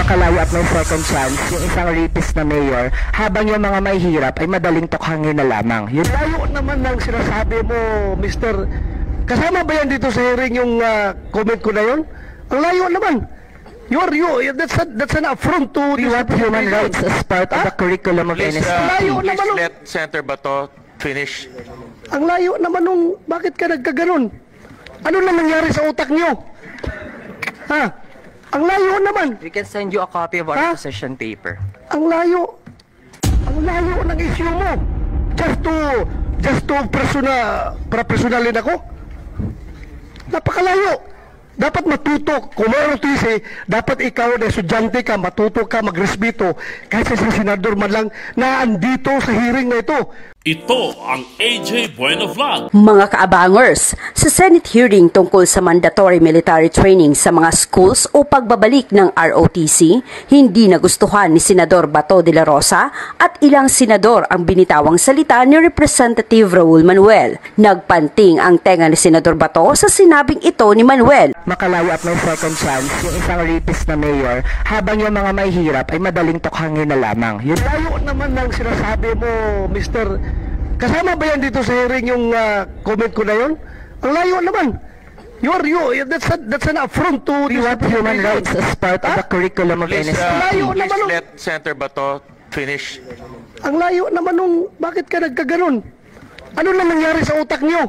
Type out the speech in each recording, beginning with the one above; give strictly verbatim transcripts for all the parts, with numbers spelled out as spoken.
makalayo at may second chance yung isang rapist na mayor habang yung mga mahihirap ay madaling tukhangin na lamang. Yun. Layo naman ng sinasabi mo, mister. Kasama ba yan dito sa hearing yung uh, comment ko na yun? Ang layo naman. You are you. That's, a, that's an affront to... We want human rights as part of the curriculum of Please, N S T. uh, Layo please naman nung- let Senator Bato finish. Ang layo naman nung... Bakit ka nagkaganon? Ano lang nangyari sa utak niyo? Ha? Ang layo naman. We can send you a copy of our Ha? position paper. Ang layo. Ang layo ng issue mo. Just to... Just to persona... Para-personalin ako? Napakalayo. Dapat matuto. Kung mayroon tisi, dapat ikaw na estudyante ka, matuto ka, magrespeto. Kasi sa senador man lang na andito sa hearing na ito. Ito ang A J Bueno Vlog. Mga kaabangers, sa Senate hearing tungkol sa mandatory military training sa mga schools o pagbabalik ng R O T C, hindi nagustuhan ni Senador Bato de la Rosa at ilang senador ang binitawang salita ni Representative Raul Manuel. Nagpanting ang tenga ni Senador Bato sa sinabing ito ni Manuel. Makalayo at may second chance yung isang rapist na mayor habang yung mga mahihirap ay madaling tukhangin na lamang. Yun. Layo naman ng sinasabi mo, mister. Kasama ba yan dito sa hearing yung uh, comment ko na yun? Ang layo naman. You are you. That's, a, that's an affront to... We want human rights as part of the curriculum of Please, N S T. uh, Layo please naman nung- let Senator Bato finish. Ang layo naman nung... Bakit ka nagkaganon? Ano lang nangyari sa utak niyo?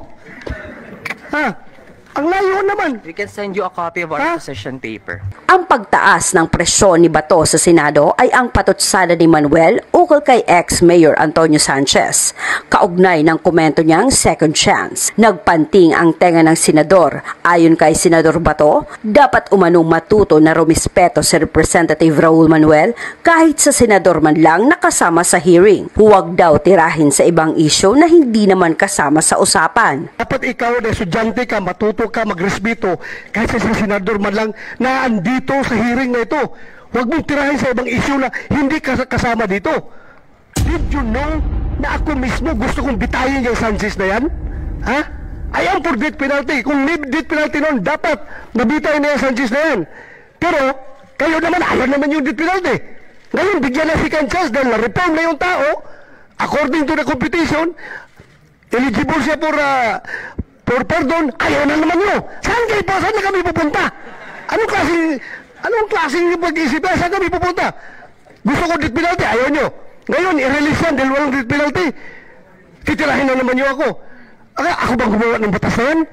Ha? Ang layo naman. We can send you a copy of our Ha? position paper. Ang pagtaas ng presyon ni Bato sa Senado ay ang patutsada ni Manuel ukol kay ex-Mayor Antonio Sanchez. Kaugnay ng komento niyang second chance. Nagpanting ang tenga ng senador. Ayon kay Senador Bato, dapat umanong matuto na rumispeto si Representative Raul Manuel kahit sa senador man lang nakasama sa hearing. Huwag daw tirahin sa ibang isyu na hindi naman kasama sa usapan. Dapat ikaw na estudyante ka, matuto ka, magrespeto. Kasi sa senador man lang na andito sa hearing na ito. Huwag mong tirahin sa ibang issue na hindi kas- kasama dito. Did you know na ako mismo gusto kong bitayin yung Sanchez na yan? Ha? I am for death penalty. Kung may death penalty noon, dapat nabitayin na yung Sanchez na yan. Pero, kayo naman, ayaw naman yung death penalty. Ngayon, bigyan na second chance dahil na-reform na yung tao. According to the competition, eligible siya for, uh, for pardon. Ayaw na naman nyo. Saan kayo po? Saan na kami pupunta? Anong klaseng, anong klaseng pag-isip? Saan kami pupunta? Gusto ko death penalty, ayaw nyo. Ngayon, i-release yan dahil walang death penalty. Titirahin na naman nyo ako. Aka, ako bang gumawa ng batas na yan?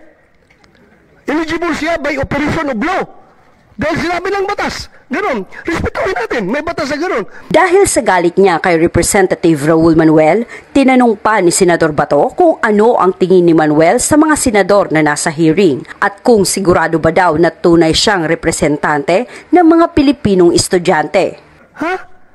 Eligible siya by operation of law. Dahil sinabi ng batas. Ganon. Respetuhin natin. May batas na ganon. Dahil sa galit niya kay Representative Raul Manuel, tinanong pa ni Senador Bato kung ano ang tingin ni Manuel sa mga senador na nasa hearing at kung sigurado ba daw na tunay siyang representante ng mga Pilipinong estudyante. Ha?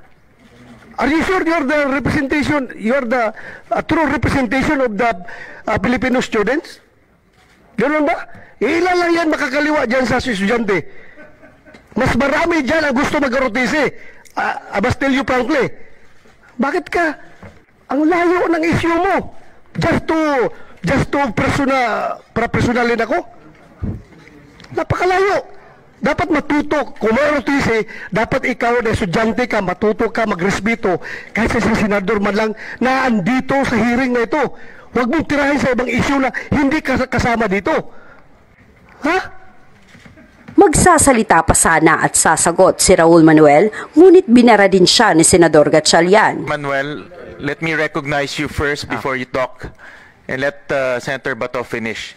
Are you sure you're the representation, you're the uh, true representation of the uh, Filipino students? Ganon ba? Ilan lang yan makakaliwa dyan sa estudyante. Mas marami dyan ang gusto mag-arotisi. Uh, I must tell you frankly. Bakit ka? Ang layo ng issue mo. Just to, just to persona, para-personalin ako? Napakalayo. Dapat matuto. Kung mayroon tisi, dapat ikaw na estudyante ka, matuto ka, magrespeto. Kasi sa senador man lang na andito sa hearing na ito. Huwag mong tirahin sa ibang issue na hindi kas- kasama dito. Ha? Magsasalita pa sana at sasagot si Raul Manuel, ngunit binara din siya ni Senador Gatchalian. Manuel, let me recognize you first before you talk. And let uh, Senator Bato finish.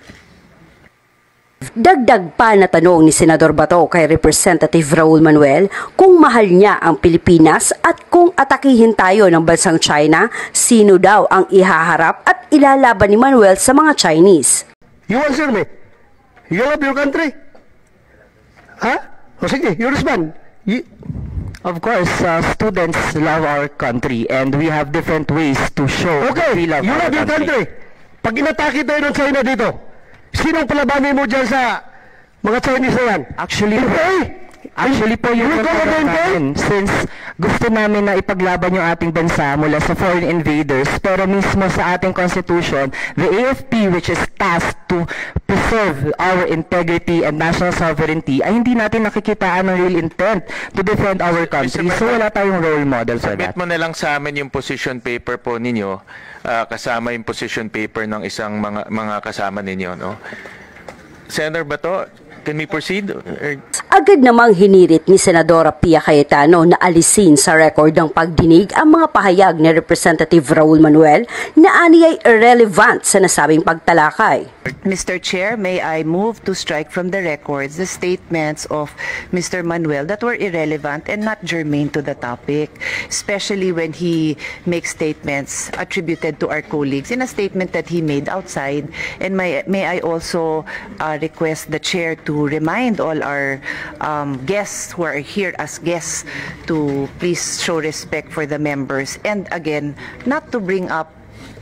Dagdag pa na tanong ni Senador Bato kay Representative Raul Manuel kung mahal niya ang Pilipinas at kung atakihin tayo ng bansang China, sino daw ang ihaharap at ilalaban ni Manuel sa mga Chinese. You answer me. You love your country? Ha? O sige, you respond. You... Of course, uh, students love our country and we have different ways to show Okay, we love you our love your country. Pag inatake tayo ng China dito, sinong palabanin mo dyan sa mga Chinese na yan? Actually, Hindi, Actually po yung You go program again, namin, since gusto namin na ipaglaban yung ating bansa mula sa foreign invaders, pero mismo sa ating constitution, the A F P, which is tasked to preserve our integrity and national sovereignty, ay hindi natin nakikitaan ng real intent to defend our country. So wala tayong role model for Submit that. mo na lang sa amin yung position paper po ninyo, ah, kasama yung position paper ng isang mga mga kasama ninyo, no? Senator Bato, can we proceed? Or- Agad namang hinirit ni Senadora Pia Cayetano na alisin sa record ng pagdinig ang mga pahayag ni Representative Raul Manuel na ani ay irrelevant sa nasabing pagtalakay. Mister Chair, may I move to strike from the records the statements of Mister Manuel that were irrelevant and not germane to the topic, especially when he makes statements attributed to our colleagues in a statement that he made outside. And may, may I also uh, request the Chair to remind all our um, guests who are here as guests to please show respect for the members, and again, not to bring up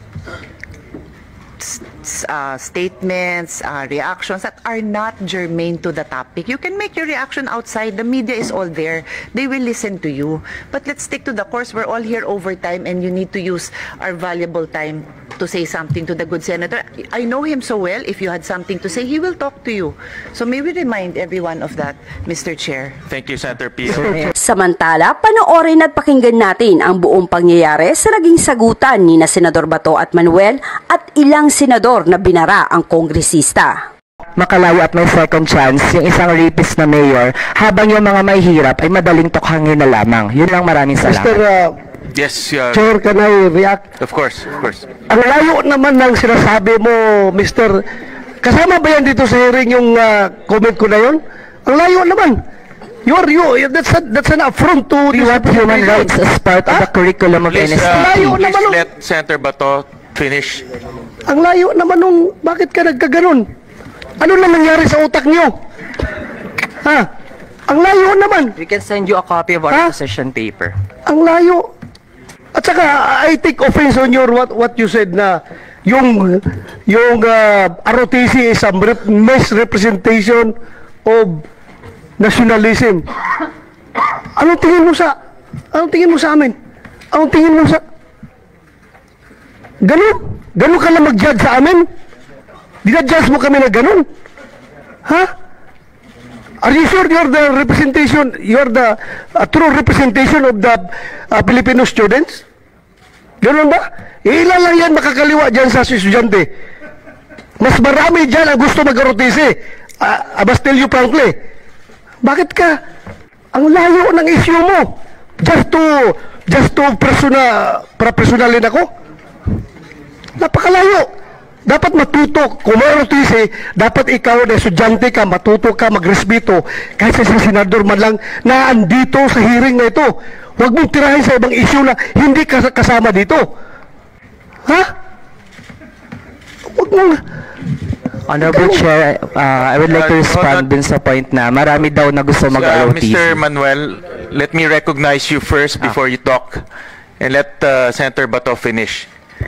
Uh, statements, uh, reactions that are not germane to the topic. You can make your reaction outside. The media is all there. They will listen to you. But let's stick to the course. We're all here overtime, and you need to use our valuable time to say something to the good senator. I know him so well. If you had something to say, he will talk to you. So may we remind everyone of that, Mister Chair. Thank you, Senator Pia. Samantala, panoorin at pakinggan natin ang buong pangyayari sa naging sagutan ni na Senador Bato at Manuel at ilang senador na binara ang kongresista. Makalayo at may second chance yung isang rapist na mayor, habang yung mga mahihirap ay madaling tukhangin na lamang. Yun lang, maraming salamat. Mister uh, Yes, uh, Chair, can I react? of course, of course. Ang layo naman ng sinasabi mo, Mister Kasama ba yan dito sa hearing yung uh, comment ko na yun? Ang layo naman. You are, you, that's, a, that's an affront to We this want human rights representation. as part of the curriculum of Please, N S T uh, P. Layo please naman, oh. let Senator Bato finish. Ang layo naman nung, bakit ka nagkaganon? Ano na nangyari sa utak niyo? Ha? Ang layo naman. We can send you a copy of our Ha? position paper. Ang layo. At saka, I take offense on your what what you said na yung yung uh, R O T C is a misrepresentation of nationalism. Anong tingin mo sa anong tingin mo sa amin? Anong tingin mo sa Ganun? Ganun ka lang mag-judge sa amin? Dinadjudge mo kami na ganun? Ha? Are you sure you're the representation, you're the uh, true representation of the uh, Filipino students? Ganun ba? Ilan lang yan makakaliwa dyan sa estudyante. Mas marami dyan ang gusto mag-R O T C. Uh, I must tell you frankly. Bakit ka? Ang layo ng issue mo. Just to, just to persona, para-personalin ako? Napakalayo. Dapat matuto. Kung may R O T C, dapat ikaw na estudyante ka, matuto ka, magrespeto. Kahit sa senador man lang na andito sa hearing na ito. Huwag mong tirahin sa ibang issue na hindi ka kasama dito. Ha? Huwag mong... Honorable Chair, uh, I would like to Uh, respond hold on. dun sa point na marami daw na gusto Uh, mag-R O T C. Mister Manuel, let me recognize you first before you talk, and let uh, Senator Bato finish.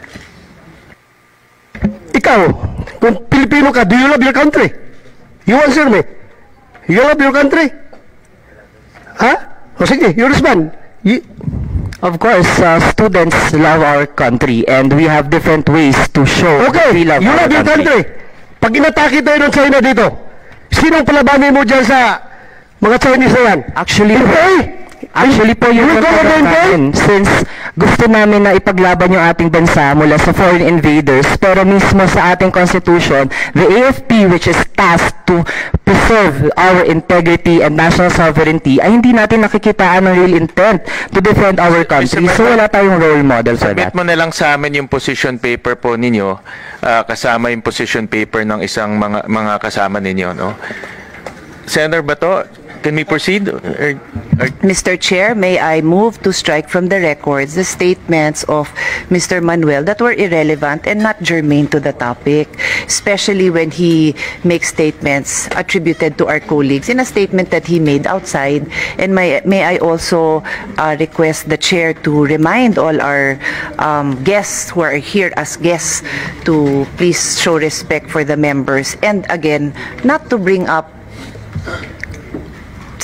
Ikaw, kung Pilipino ka, do you love your country? You answer me. You love your country? Ha? O sige, you respond. You, Of course, uh, students love our country and we have different ways to show that we okay, love you our love your country. Pag inatake tayo ng China dito, sinong palabanin mo dyan sa mga Chinese na yan? Actually, Pinoy? actually po yung You go program again, namin, since gusto namin na ipaglaban yung ating bansa mula sa foreign invaders, pero mismo sa ating constitution, the A F P, which is tasked to preserve our integrity and national sovereignty, ay hindi natin nakikitaan ng real intent to defend our country. So wala tayong role model for Submit that. mo na lang sa amin yung position paper po ninyo, ah, kasama yung position paper ng isang mga mga kasama ninyo, no? Senator Bato, can we proceed? Or, or, Mister Chair, may I move to strike from the records the statements of Mister Manuel that were irrelevant and not germane to the topic, especially when he makes statements attributed to our colleagues in a statement that he made outside. And may, may I also uh, request the Chair to remind all our um, guests who are here as guests to please show respect for the members, and again, not to bring up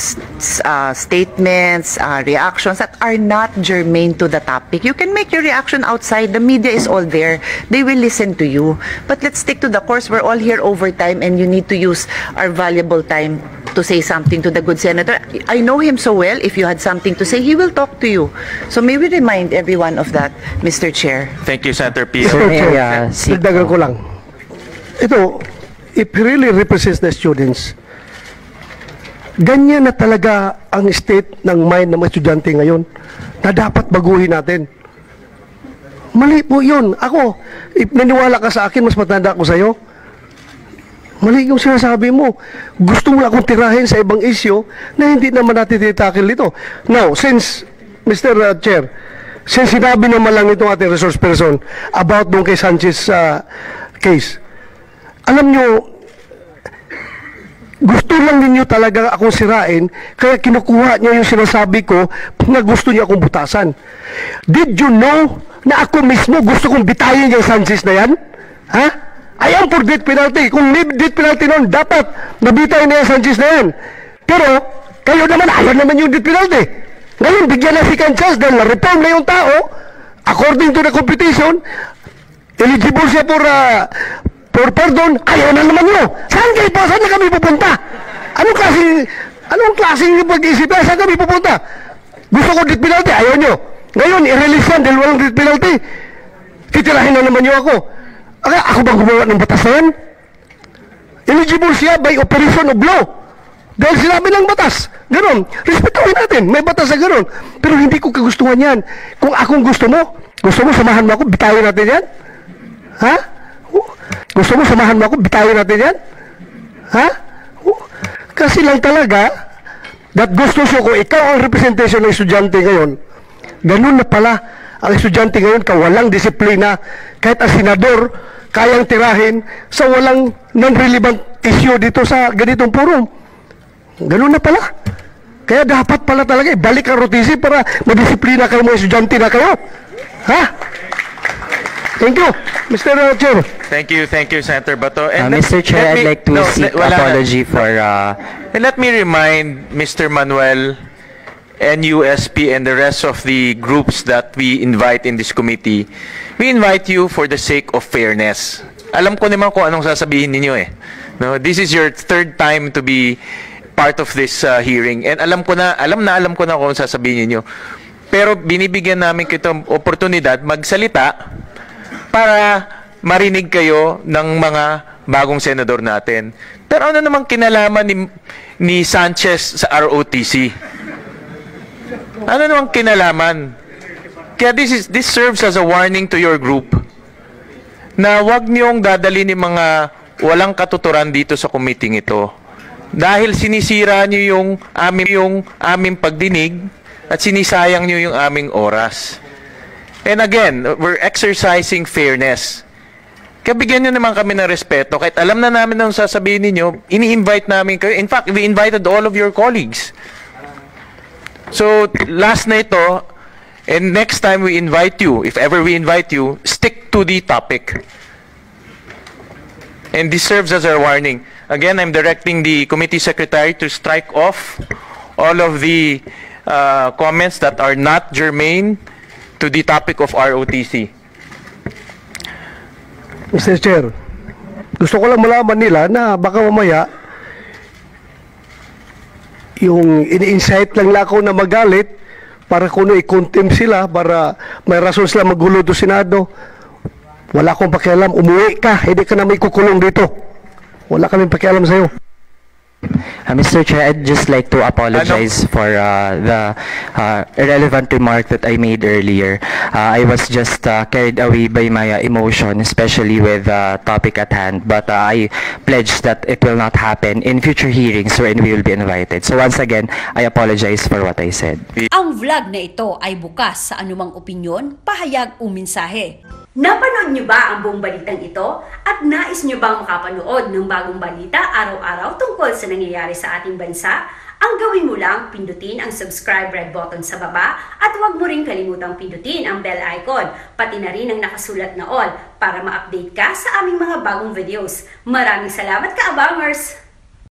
makes uh, statements, uh, reactions that are not germane to the topic. You can make your reaction outside. The media is all there. They will listen to you. But let's stick to the course. We're all here overtime, and you need to use our valuable time to say something to the good senator. I know him so well. If you had something to say, he will talk to you. So may we remind everyone of that, Mister Chair. Thank you, Senator Pio. Sir, may I, uh, seek- Dagdagan ko lang. Ito, if he really represents the students, ganyan na talaga ang state ng mind ng mga estudyante ngayon na dapat baguhin natin. Mali po yun. Ako, if naniwala ka sa akin, mas matanda ako sa'yo. Mali yung sinasabi mo. Gusto mo lang akong tirahin sa ibang issue na hindi naman natin titackle dito. Now, since, Mister Chair, since sinabi naman lang itong ating resource person about doon kay Sanchez uh, case, alam nyo, gusto lang ninyo talaga akong sirain, kaya kinukuha niya yung sinasabi ko na gusto niya akong butasan. Did you know na ako mismo gusto kong bitayin yung Sanchez na yan? Ha? I am for death penalty. Kung may death penalty noon, dapat nabitayin na yung Sanchez na yan. Pero, kayo naman, ayaw naman yung death penalty. Ngayon, bigyan na second chance dahil na-reform na yung tao, according to the competition, eligible siya for, uh, for pardon, ayaw na naman nyo. Saan kayo po? Saan na kami pupunta? Anong klaseng, anong klaseng pag-isip na? Saan kami pupunta? Gusto ko death penalty, ayaw nyo. Ngayon, i-release yan dahil walang death penalty. Titirahin na naman nyo ako. Aka, ako bang gumawa ng batas na yan? Eligible siya by operation of law. Dahil sinabi ng batas. Ganon. Respetuhin natin. May batas na ganon. Pero hindi ko kagustuhan yan. Kung akong gusto mo, gusto mo samahan mo ako, bitayin natin yan? Ha? Gusto mo samahan mo ako, bitayin natin yan? Ha? Kasi lang talaga, that gusto so kung ikaw ang representation ng estudyante ngayon, ganun na pala ang estudyante ngayon, kawalang disiplina, kahit ang senador, kayang tirahin sa walang non-relevant issue dito sa ganitong forum. Ganun na pala. Kaya dapat pala talaga, balik ang R O T C para madisiplina kayo mga estudyante na kayo. Ha? Thank you, Mister Chair. Thank you, thank you, Senator Bato. Uh, let- Mister Chair, let I'd me- like to no, seek wala na. apology for... Uh, And let me remind Mister Manuel, N U S P, and the rest of the groups that we invite in this committee, we invite you for the sake of fairness. Alam ko naman kung anong sasabihin ninyo eh. No, this is your third time to be part of this uh, hearing, and alam ko na, alam na alam ko na kung sasabihin ninyo. Pero binibigyan namin kitong oportunidad magsalita para marinig kayo ng mga bagong senador natin. Pero ano namang kinalaman ni, ni Sanchez sa R O T C? Ano namang kinalaman? Kaya this is this serves as a warning to your group na wag niyong dadalhin ng mga walang katuturan dito sa committee ito. Dahil sinisira niyo yung aming yung aming pagdinig at sinisayang niyo yung aming oras. And again, we're exercising fairness. Kaya bigyan nyo naman kami ng respeto. Kahit alam na namin ang sasabihin ninyo, ini-invite namin kayo. In fact, we invited all of your colleagues. So, last na ito, and next time we invite you, if ever we invite you, stick to the topic. And this serves as a warning. Again, I'm directing the committee secretary to strike off all of the uh, comments that are not germane to the topic of R O T C. Mister Chair, gusto ko lang malaman nila na baka mamaya yung ini-incite lang lang ako na magalit para kung i-contempt sila para may rason sila magulo do Senado. Wala akong pakialam, umuwi ka, hindi ka na may kukulong dito. Wala kaming pakialam sa'yo. Uh, Mister Chair, I'd just like to apologize for uh, the uh, irrelevant remark that I made earlier. Uh, I was just uh, carried away by my uh, emotion, especially with the uh, topic at hand. But uh, I pledge that it will not happen in future hearings wherein we will be invited. So once again, I apologize for what I said. Ang vlog na ito ay bukas sa anumang opinyon, pahayag o mensahe. Napanood niyo ba ang buong balitang ito? At nais niyo bang makapanood ng bagong balita araw-araw tungkol sa nangyayari sa ating bansa? Ang gawin mo lang, pindutin ang subscribe red button sa baba at huwag mo rin kalimutang pindutin ang bell icon, pati na rin ang nakasulat na all para ma-update ka sa aming mga bagong videos. Maraming salamat ka-abangers!